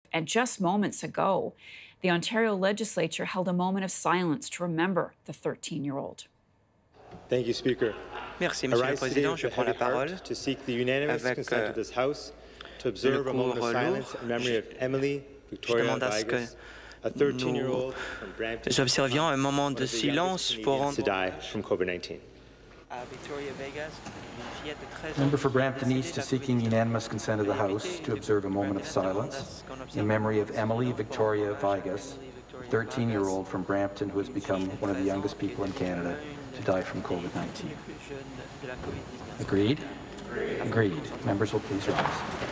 And just moments ago, the Ontario Legislature held a moment of silence to remember the 13-year-old. Thank you, Speaker. Merci, Monsieur le Président. Je prends la parole avec le cours lourd. Je demande à ce que nous observions un moment de silence pour rendre Victoria Vegas, Member for Brampton East is seeking unanimous consent of the House to observe a moment of silence in memory of Emily Victoria Viegas, a 13-year-old from Brampton who has become one of the youngest people in Canada to die from COVID-19. Agreed? Agreed. Members will please rise.